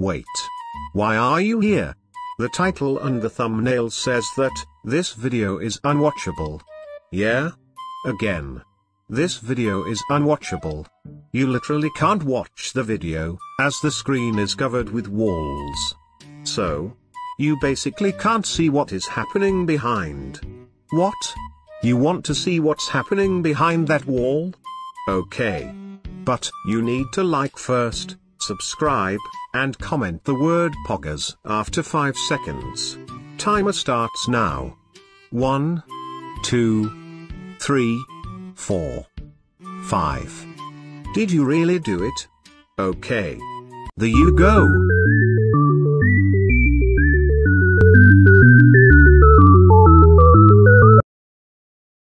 Wait. Why are you here? The title and the thumbnail says that this video is unwatchable. Yeah? Again. This video is unwatchable. You literally can't watch the video, as the screen is covered with walls. So, you basically can't see what is happening behind. What? You want to see what's happening behind that wall? Okay. But you need to like first, subscribe, and comment the word poggers after 5 seconds. Timer starts now. 1, 2, 3, 4, 5. Did you really do it? Okay. There you go.